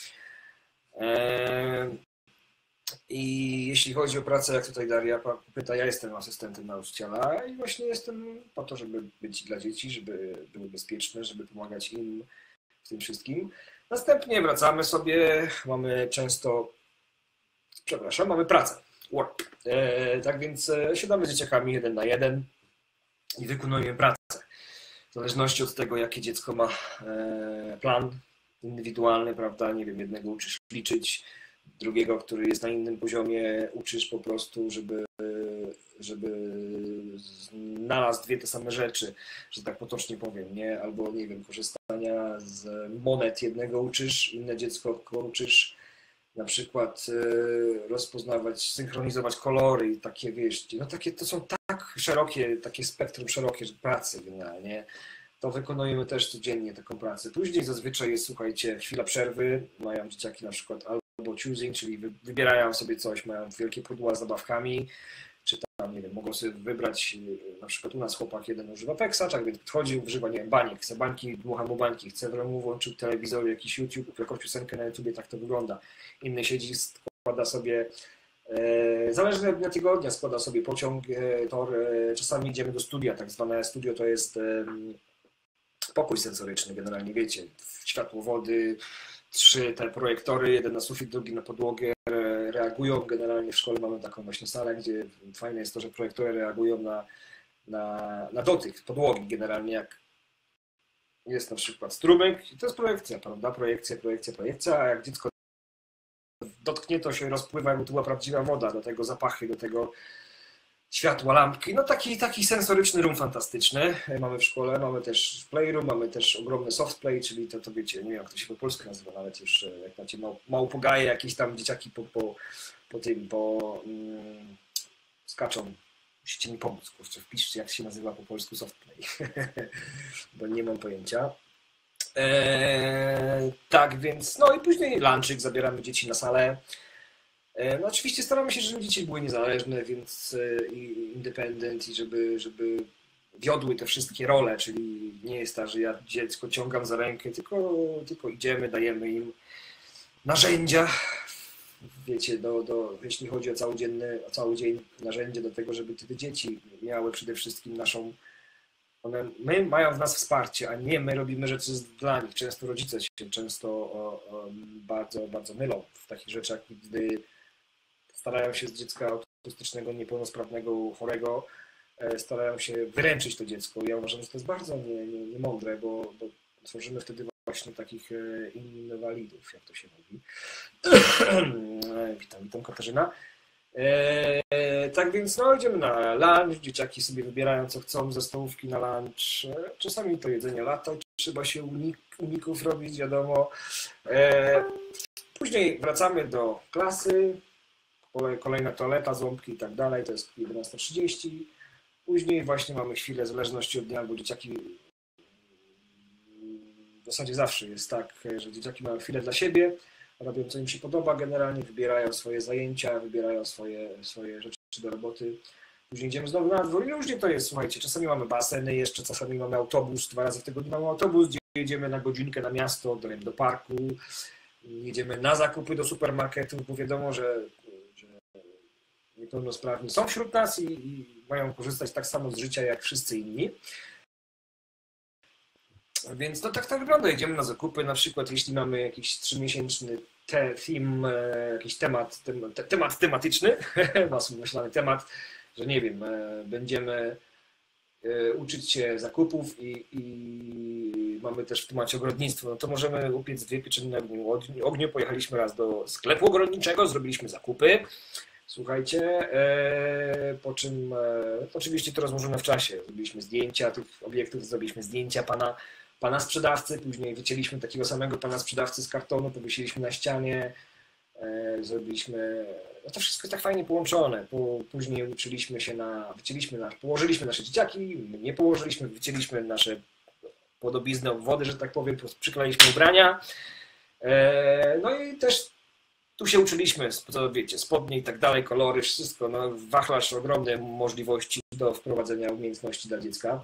I jeśli chodzi o pracę, jak tutaj Daria pyta, ja jestem asystentem nauczyciela i właśnie jestem po to, żeby być dla dzieci, żeby były bezpieczne, żeby pomagać im w tym wszystkim. Następnie wracamy sobie, mamy pracę, work. Tak więc siadamy z dzieciakami 1 na 1 i wykonujemy pracę. W zależności od tego, jaki dziecko ma plan indywidualny, prawda, nie wiem, jednego uczysz liczyć, drugiego, który jest na innym poziomie, uczysz po prostu, żeby znalazł dwie te same rzeczy, że tak potocznie powiem, nie? Albo, nie wiem, korzystania z monet jednego uczysz, inne dziecko uczysz na przykład rozpoznawać, synchronizować kolory i takie, wiesz, no takie, to są tak szerokie, takie spektrum szerokie pracy generalnie. To wykonujemy też codziennie taką pracę. Później zazwyczaj jest, słuchajcie, chwila przerwy, mają dzieciaki na przykład albo choosing, czyli wybierają sobie coś, mają wielkie pudła z zabawkami, czy tam, nie wiem, mogą sobie wybrać, na przykład u nas chłopak jeden używa Peksa, tak więc podchodzi, używa, nie wiem, baniek, chce bańki, dmucha mu bańki, chce mu włączył telewizor, jakiś YouTube, jakąś piosenkę na YouTubie, tak to wygląda. Inny siedzi, składa sobie, zależnie od dnia tygodnia, składa sobie pociąg, tor, czasami idziemy do studia, tak zwane studio to jest pokój sensoryczny, generalnie wiecie, światłowody, 3 te projektory, jeden na sufit, drugi na podłogę, reagują. Generalnie w szkole mamy taką właśnie salę, gdzie fajne jest to, że projektory reagują na dotyk podłogi. Generalnie jak jest na przykład strumyk, to jest projekcja, prawda? Projekcja, a jak dziecko dotknie, to się rozpływa, jakby to była prawdziwa woda, do tego zapachy, do tego światła, lampki, no taki sensoryczny room fantastyczny mamy w szkole, mamy też playroom, mamy też ogromny soft play, czyli to wiecie, nie wiem jak to się po polsku nazywa, nawet już jak macie małpogaje, jakieś tam dzieciaki skaczą, musicie mi pomóc, kurczę, wpiszcie jak się nazywa po polsku soft play, bo nie mam pojęcia. Tak więc, no i później lunchik, zabieramy dzieci na salę. No oczywiście staramy się, żeby dzieci były niezależne, więc independent i żeby wiodły te wszystkie role, czyli nie jest tak, że ja dziecko ciągam za rękę, tylko idziemy, dajemy im narzędzia, wiecie, jeśli chodzi o cały dzień narzędzia do tego, żeby te dzieci miały przede wszystkim my mają w nas wsparcie, a nie my robimy rzeczy dla nich. Często rodzice się bardzo, bardzo mylą w takich rzeczach, gdy starają się z dziecka autystycznego, niepełnosprawnego, chorego, starają się wyręczyć to dziecko. Ja uważam, że to jest bardzo niemądre, bo tworzymy wtedy właśnie takich inwalidów, jak to się mówi. Witam Katarzyna. Tak więc no idziemy na lunch, dzieciaki sobie wybierają co chcą ze stołówki na lunch. Czasami to jedzenie lata, trzeba się uników robić, wiadomo. Później wracamy do klasy. kolejna toaleta, ząbki i tak dalej, to jest 11:30. Później właśnie mamy chwilę, w zależności od dnia, bo dzieciaki w zasadzie zawsze jest tak, że dzieciaki mają chwilę dla siebie, robią co im się podoba, generalnie wybierają swoje zajęcia, wybierają swoje rzeczy do roboty. Później idziemy znowu na dwór i różnie to jest, słuchajcie, czasami mamy baseny jeszcze, czasami mamy autobus, 2 razy w tygodniu mamy autobus, gdzie jedziemy na godzinkę na miasto, do parku, jedziemy na zakupy do supermarketu, bo wiadomo, że niepełnosprawni są wśród nas i mają korzystać tak samo z życia jak wszyscy inni. Więc to tak wygląda. Jedziemy na zakupy, na przykład jeśli mamy jakiś 3-miesięczny jakiś temat tematyczny, masło myślany temat, że nie wiem, będziemy uczyć się zakupów i mamy też w temacie ogrodnictwo, no to możemy upiec 2 pieczenie na ogniu. Pojechaliśmy raz do sklepu ogrodniczego, zrobiliśmy zakupy. Słuchajcie, po czym oczywiście to rozłożone w czasie. Zrobiliśmy zdjęcia tych obiektów, zrobiliśmy zdjęcia pana sprzedawcy, później wycięliśmy takiego samego pana sprzedawcy z kartonu, powiesiliśmy na ścianie, zrobiliśmy, no to wszystko jest tak fajnie połączone. Później położyliśmy nasze dzieciaki, nie położyliśmy, wycięliśmy nasze podobizny, obwody, że tak powiem, przykleiliśmy ubrania. No i też tu się uczyliśmy, wiecie, spodnie i tak dalej, kolory, wszystko, no, wachlarz ogromne możliwości do wprowadzenia umiejętności dla dziecka.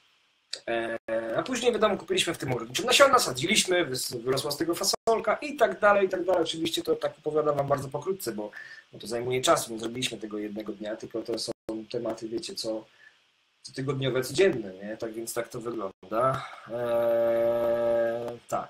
A później, wiadomo, kupiliśmy w tym ogrodniczym nasiona, sadziliśmy, wyrosła z tego fasolka i tak dalej, i tak dalej. Oczywiście to tak opowiadam wam bardzo pokrótce, bo to zajmuje czas, nie zrobiliśmy tego jednego dnia, tylko to są tematy, wiecie, co tygodniowe, codzienne, nie? Tak więc tak to wygląda. Tak.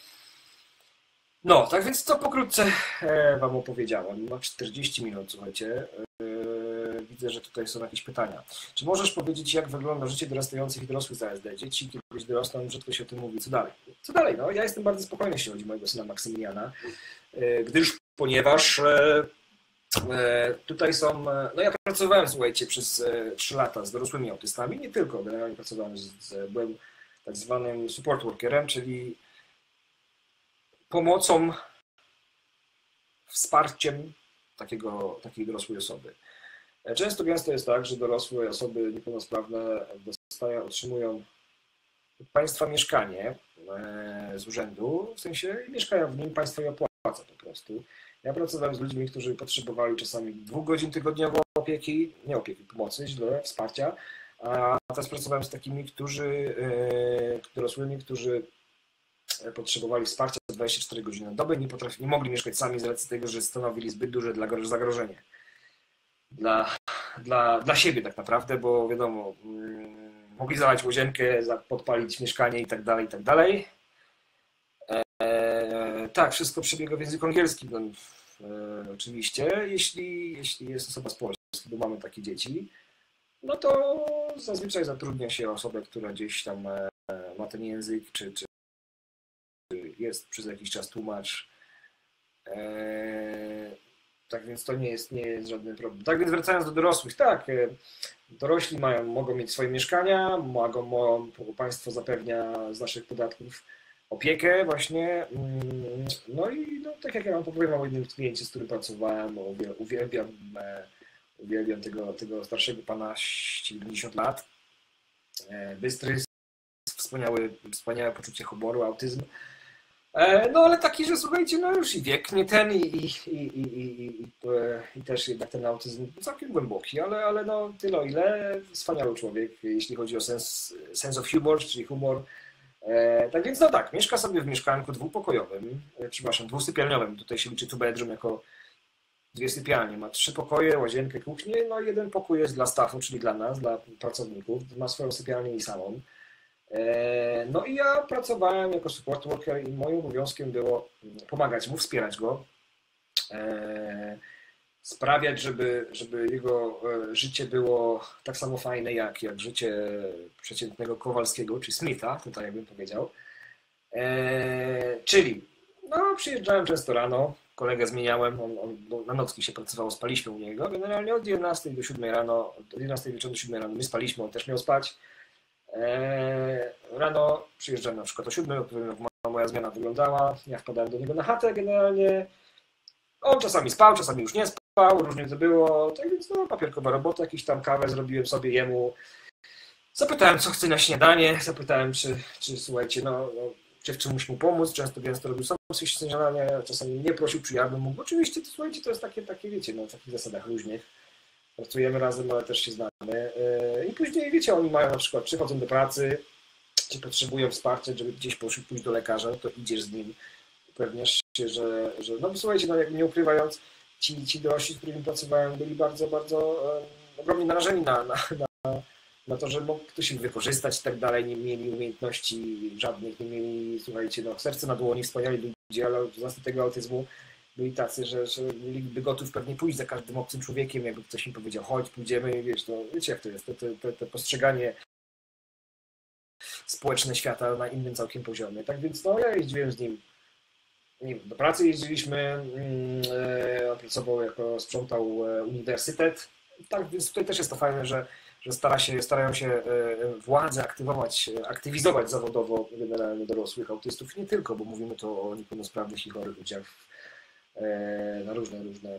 No, tak więc to pokrótce wam opowiedziałem. Ma 40 minut, słuchajcie. Widzę, że tutaj są jakieś pytania. Czy możesz powiedzieć, jak wygląda życie dorastających i dorosłych z ASD? Dzieci kiedyś dorosną, rzadko się o tym mówi. Co dalej? Co dalej? No, ja jestem bardzo spokojny, jeśli chodzi o mojego syna Maksymiliana, ponieważ tutaj są... No ja pracowałem, słuchajcie, przez 3 lata z dorosłymi autystami, nie tylko. Generalnie pracowałem byłem tak zwanym support workerem, czyli pomocą, wsparciem takiej dorosłej osoby. Często gęsto jest tak, że dorosłe osoby niepełnosprawne otrzymują od państwa mieszkanie z urzędu, w sensie mieszkają w nim, państwo je opłaca po prostu. Ja pracowałem z ludźmi, którzy potrzebowali czasami 2 godzin tygodniowo pomocy, wsparcia, a teraz pracowałem z takimi, dorosłymi, którzy potrzebowali wsparcia 24 godziny na dobę, nie mogli mieszkać sami z racji tego, że stanowili zbyt duże zagrożenie dla siebie tak naprawdę, bo wiadomo, mogli zalać łazienkę, podpalić mieszkanie i tak dalej, i tak dalej. Tak, wszystko przebiega w języku angielskim, no, oczywiście, jeśli jest osoba z Polski, bo mamy takie dzieci, no to zazwyczaj zatrudnia się osobę, która gdzieś tam ma ten język, czy jest przez jakiś czas tłumacz. Tak więc to nie jest żaden problem. Tak więc wracając do dorosłych, tak, dorośli mogą mieć swoje mieszkania, państwo zapewnia z naszych podatków opiekę właśnie. No i no, tak jak ja wam powiem o jednym kliencie, z którym pracowałem, uwielbiam tego starszego pana, 70 lat, bystry, wspaniałe poczucie humoru, autyzm. No ale taki, że słuchajcie, no już i wiek nie ten i też jednak ten autyzm całkiem głęboki, ale no tyle o ile wspaniały człowiek, jeśli chodzi o sense of humor, czyli humor. Tak więc no tak, mieszka sobie w mieszkanku 2-pokojowym, przepraszam, 2-sypialniowym, tutaj się liczy 2-bedroom jako 2 sypialnie, ma 3 pokoje, łazienkę, kuchnię, no i 1 pokój jest dla staffu, czyli dla nas, dla pracowników, ma swoją sypialnię i salon. No i ja pracowałem jako support worker i moim obowiązkiem było pomagać mu, wspierać go, sprawiać, żeby jego życie było tak samo fajne jak życie przeciętnego Kowalskiego czy Smitha, tutaj jakbym powiedział. Czyli no, przyjeżdżałem często rano, kolegę zmieniałem, na nocki się pracowało, spaliśmy u niego, generalnie od 11 do 7 rano, od 11 wieczorem do 7 rano my spaliśmy, on też miał spać. Rano przyjeżdżałem na przykład o 7, opowiem jak moja zmiana wyglądała, ja wpadałem do niego na chatę generalnie, on czasami spał, czasami już nie spał. spał, różnie to było, tak więc no, papierkowa robota, jakiś tam kawę zrobiłem sobie jemu. Zapytałem, co chce na śniadanie, zapytałem, czy słuchajcie, czy w czymś mu pomóc, często gęsto robił sam sobie śniadanie, czasami mnie prosił, czy ja bym mógł. Oczywiście, to, słuchajcie, to jest takie, wiecie, na takich zasadach luźnych. Pracujemy razem, ale też się znamy. I później, wiecie, oni mają na przykład, przychodzą do pracy, czy potrzebują wsparcia, żeby gdzieś pójść do lekarza, to idziesz z nim, upewniasz się, że no słuchajcie, no jakby nie ukrywając, ci dorośli, z którymi pracowałem, byli bardzo, bardzo ogromnie narażeni na to, że mógł ktoś ich wykorzystać i tak dalej, nie mieli umiejętności żadnych, nie mieli, słuchajcie, no serce na dłoni, wspaniali ludzie, ale z racji tego autyzmu byli tacy, że byliby gotów pewnie pójść za każdym obcym człowiekiem, jakby ktoś im powiedział, chodź, pójdziemy, wiesz, no wiecie jak to jest, to postrzeganie społeczne świata na innym całkiem poziomie. Tak więc no ja jeździłem z nim, nie wiem, do pracy jeździliśmy, on pracował sprzątał uniwersytet, tak więc tutaj też jest to fajne, że starają się władze aktywizować zawodowo generalnie dorosłych autystów, nie tylko, bo mówimy to o niepełnosprawnych i chorych ludziach na różne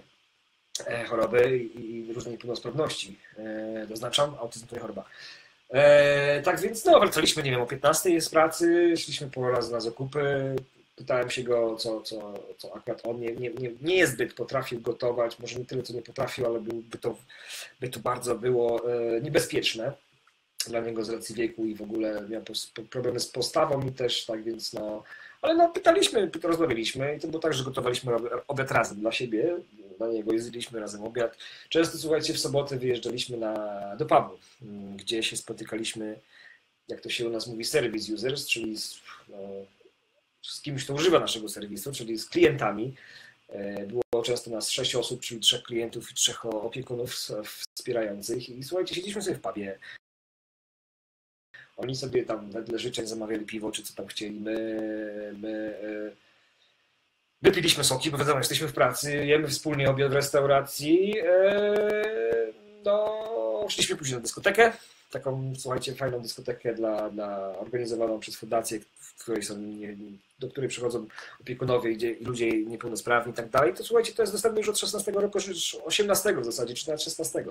choroby i różne niepełnosprawności. Zaznaczam, autyzm to nie choroba. Tak więc no, wracaliśmy, nie wiem, o 15 z pracy, szliśmy po raz na zakupy, pytałem się go, co akurat on nie jest zbyt potrafił gotować, może nie tyle, co nie potrafił, ale by to bardzo było niebezpieczne dla niego z racji wieku i w ogóle miał problemy z postawą i też, tak więc no, ale no pytaliśmy, rozmawialiśmy i to było tak, że gotowaliśmy obiad razem dla siebie, dla niego jedliśmy razem obiad. Często, słuchajcie, w sobotę wyjeżdżaliśmy do pubu, gdzie się spotykaliśmy, jak to się u nas mówi, service users, czyli z kimś, kto używa naszego serwisu, czyli z klientami. Było często nas 6 osób, czyli 3 klientów i 3 opiekunów wspierających i słuchajcie, siedzieliśmy sobie w pubie. Oni sobie tam wedle życzeń zamawiali piwo, czy co tam chcieli. My wypiliśmy soki, bo wiadomo, jesteśmy w pracy, jemy wspólnie obiad w restauracji. No, szliśmy później na dyskotekę. Taką, słuchajcie, fajną dyskotekę organizowaną przez fundację, do której przychodzą opiekunowie i ludzie niepełnosprawni i tak dalej. To słuchajcie, to jest dostępne już od 16 roku, już 18 w zasadzie, czy nawet 16.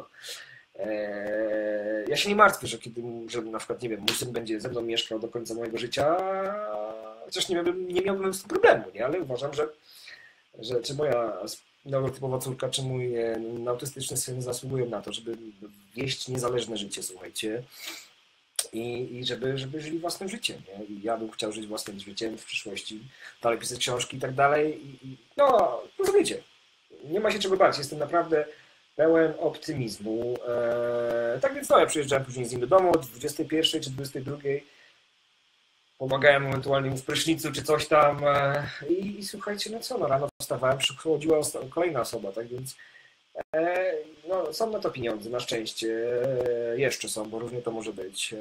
Ja się nie martwię, że na przykład, nie wiem, mój syn będzie ze mną mieszkał do końca mojego życia, chociaż nie miałbym z tym problemu, nie? Ale uważam, że czy moja neurotypowa córka, czy mój autystyczny syn zasługują na to, żeby wieść niezależne życie, słuchajcie, i żeby żyli własnym życiem, nie? I ja bym chciał żyć własnym życiem w przyszłości, dalej pisać książki i tak dalej. No, rozumiecie, nie ma się czego bać, jestem naprawdę pełen optymizmu. Tak więc no, ja przyjeżdżałem później z nim do domu od 21 czy 22. Pomagałem ewentualnie mu w prysznicu czy coś tam. I słuchajcie, no co, no rano wstawałem, przychodziła kolejna osoba, tak więc no, są na to pieniądze, na szczęście. Jeszcze są, bo różnie to może być.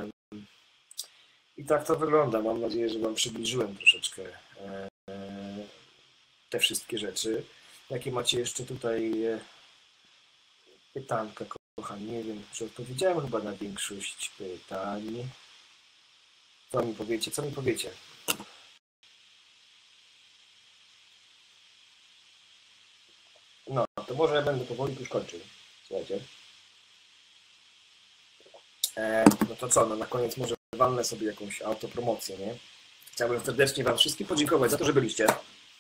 I tak to wygląda. Mam nadzieję, że wam przybliżyłem troszeczkę te wszystkie rzeczy. Jakie macie jeszcze tutaj pytanka, kochani? Nie wiem, czy odpowiedziałem chyba na większość pytań. Co mi powiecie? No, to może ja będę powoli już kończył. Słuchajcie. No to co, no na koniec może walnę sobie jakąś autopromocję, nie? Chciałbym serdecznie wam wszystkim podziękować za to, że byliście.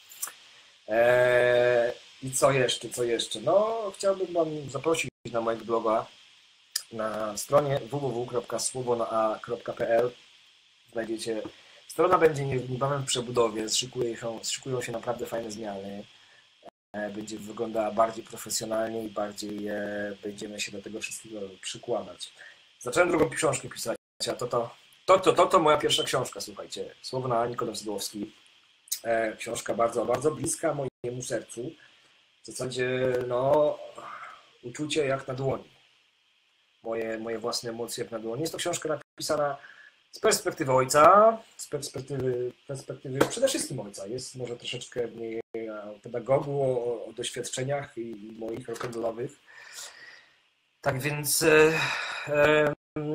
I co jeszcze? No, chciałbym wam zaprosić na mojego bloga na stronie www.słowonoa.pl. Znajdziecie, strona będzie niebawem w przebudowie, szykują się naprawdę fajne zmiany. Będzie wyglądała bardziej profesjonalnie i bardziej będziemy się do tego wszystkiego przykładać. Zacząłem drugą książkę pisać, a to moja pierwsza książka, słuchajcie. Słowna Nikodem Sadłowski. Książka bardzo, bardzo bliska mojemu sercu. W zasadzie, no, uczucie jak na dłoni. Moje własne emocje jak na dłoni. Jest to książka napisana z perspektywy ojca, z perspektywy przede wszystkim ojca. Jest może troszeczkę mniej pedagogu o doświadczeniach i moich rock'n'rollowych. Tak więc,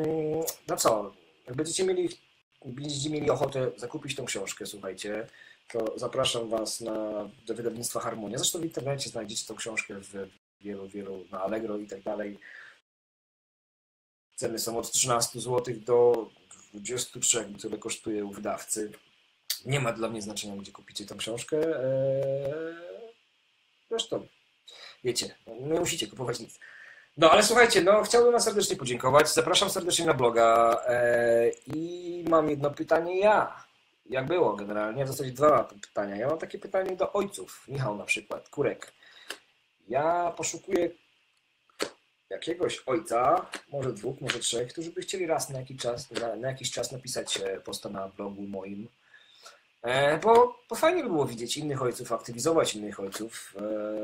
no co, jak będziecie mieli ochotę zakupić tą książkę, słuchajcie, to zapraszam Was do wydawnictwa Harmonia. Zresztą w internecie znajdziecie tą książkę w wielu na Allegro i tak dalej. Ceny są od 13 zł do 23, które kosztuje u wydawcy. Nie ma dla mnie znaczenia, gdzie kupicie tą książkę. Zresztą, wiecie, nie musicie kupować nic. No ale słuchajcie, chciałbym Wam serdecznie podziękować. Zapraszam serdecznie na bloga i mam jedno pytanie Jak było generalnie? W zasadzie dwa pytania. Ja mam takie pytanie do ojców. Michał na przykład, Kurek. Ja poszukuję jakiegoś ojca, może dwóch, może trzech, którzy by chcieli raz na jakiś czas napisać posta na blogu moim. Bo fajnie by było widzieć innych ojców, aktywizować innych ojców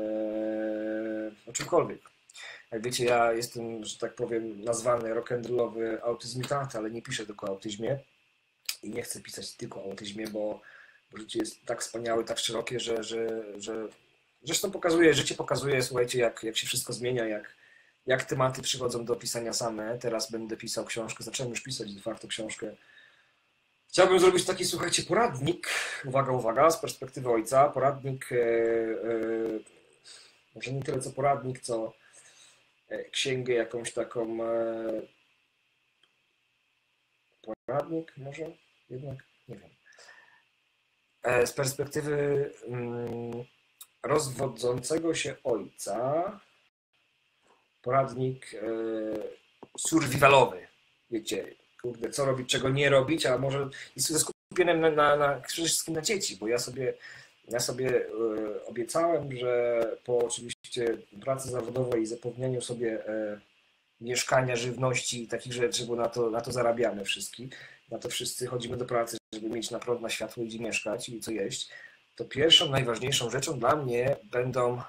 o czymkolwiek. Jak wiecie, ja jestem, że tak powiem, nazwany rock'n'rollowy autyzmitata, ale nie piszę tylko o autyzmie i nie chcę pisać tylko o autyzmie, bo życie jest tak wspaniałe, tak szerokie, że zresztą życie pokazuje, słuchajcie, jak się wszystko zmienia, jak tematy przychodzą do pisania same. Teraz będę pisał książkę, zacząłem już pisać de facto książkę. Chciałbym zrobić taki, słuchajcie, poradnik, uwaga, z perspektywy ojca, poradnik, może nie tyle co poradnik, co księgę jakąś taką, poradnik może jednak, nie wiem, z perspektywy rozwodzącego się ojca, poradnik survivalowy, wiecie, kurde, co robić, czego nie robić, a może jest skupiony przede wszystkim na dzieci, bo ja sobie obiecałem, że po oczywiście pracy zawodowej i zapewnianiu sobie mieszkania, żywności i takich rzeczy, bo na to zarabiamy na to wszyscy chodzimy do pracy, żeby mieć na prąd, na światło, gdzie mieszkać i co jeść, to pierwszą, najważniejszą rzeczą dla mnie będą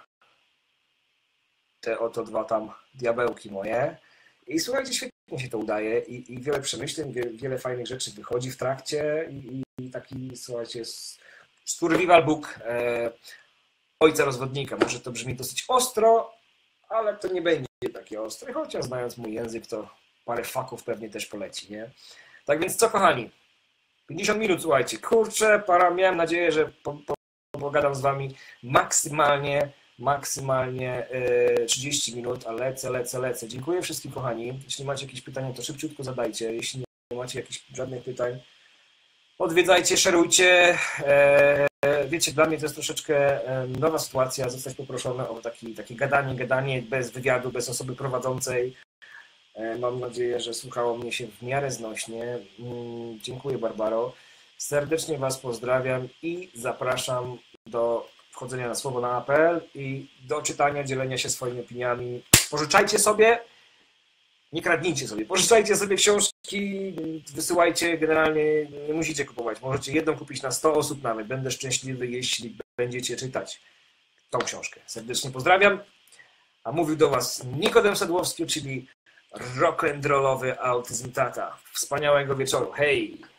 te oto dwa tam diabełki moje. I słuchajcie, świetnie się to udaje i wiele przemyśleń, wiele fajnych rzeczy wychodzi w trakcie i taki, słuchajcie, survival book ojca rozwodnika. Może to brzmi dosyć ostro, ale to nie będzie takie ostre, chociaż znając mój język, to parę faków pewnie też poleci, nie? Tak więc co, kochani? 50 minut, słuchajcie. Kurczę, miałem nadzieję, że pogadam z Wami maksymalnie 30 minut, a lecę. Dziękuję wszystkim, kochani. Jeśli macie jakieś pytania, to szybciutko zadajcie. Jeśli nie macie żadnych pytań, odwiedzajcie, szerujcie. Wiecie, dla mnie to jest troszeczkę nowa sytuacja, zostać poproszony o takie gadanie bez wywiadu, bez osoby prowadzącej. Mam nadzieję, że słuchało mnie się w miarę znośnie. Dziękuję, Barbaro. Serdecznie Was pozdrawiam i zapraszam do wchodzenia na słowo na apel i do czytania, dzielenia się swoimi opiniami. Pożyczajcie sobie, nie kradnijcie sobie, pożyczajcie sobie książki, wysyłajcie, generalnie nie musicie kupować. Możecie jedną kupić na 100 osób nawet. Będę szczęśliwy, jeśli będziecie czytać tą książkę. Serdecznie pozdrawiam. A mówił do Was Nikodem Sadłowski, czyli rock'n'rollowy autyzm tata. Wspaniałego wieczoru. Hej!